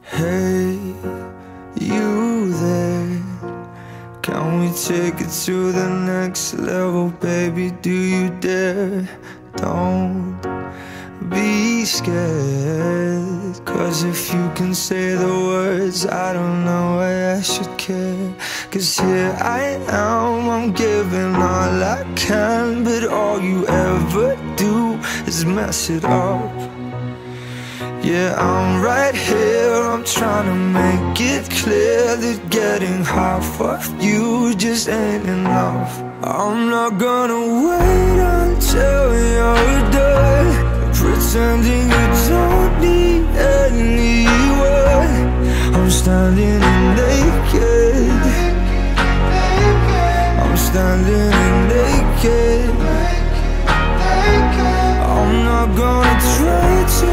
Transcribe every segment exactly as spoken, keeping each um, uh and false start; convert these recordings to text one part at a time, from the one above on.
Hey, you there? Can we take it to the next level, baby? Do you dare? Don't be scared, 'cause if you can say the words, I don't know why I should care. 'Cause here I am, I'm giving all I can, but all you ever do is mess it up. Yeah, I'm right here, I'm trying to make it clear that getting half of you just ain't enough. I'm not gonna wait until you're done pretending you don't need anyone. I'm standing naked, I'm standing naked. I'm not gonna try to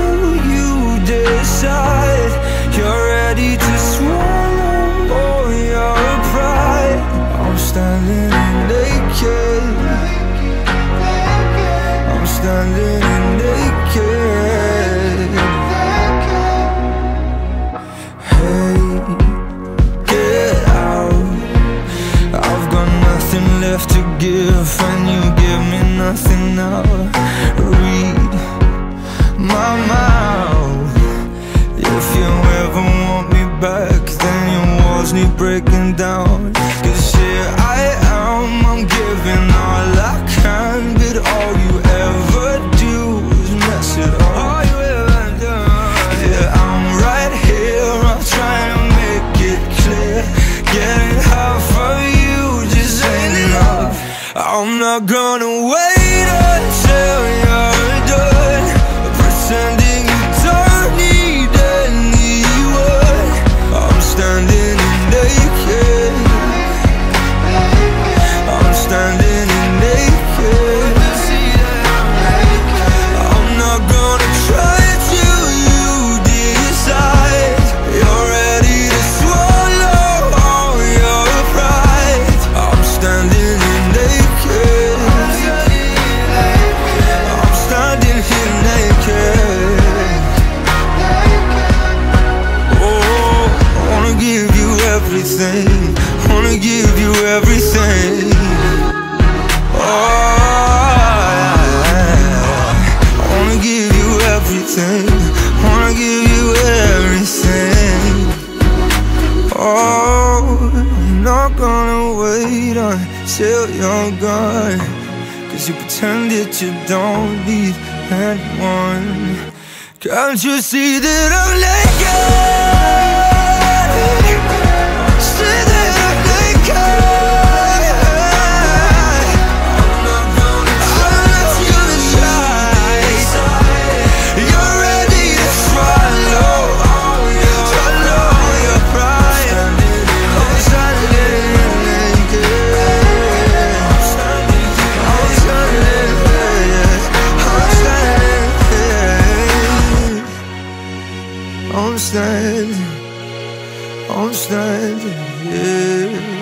decide you're ready to swallow all your pride. I'm standing naked, I'm standing naked. Hey, get out, I've got nothing left to give, and you give me nothing now. Read my mind, if you ever want me back, then your walls need breaking down. 'Cause here I am, I'm giving all I can, but all you ever do is mess it up. All you ever do. Yeah, I'm right here, I'm trying to make it clear. Getting half of you just ain't enough. I'm not gonna wait until you're done pretending you don't need anyone. I'm standing naked, I'm standing naked. I'm not gonna try till you decide you're ready to swallow all your pride. I'm standing naked, I'm standing here naked. Oh, I wanna give you everything, wanna give you everything. Oh, I wanna give you everything, wanna give you everything. Oh, I'm not gonna wait until you're gone, 'cause you pretend that you don't need anyone. Can't you see that I'm naked? See that I'm naked. I'm not gonna try. You're ready to swallow all your, swallow your pride. I'm standing naked, I'm standing naked, I'm standing naked. I'm standing, I'm standing, yeah.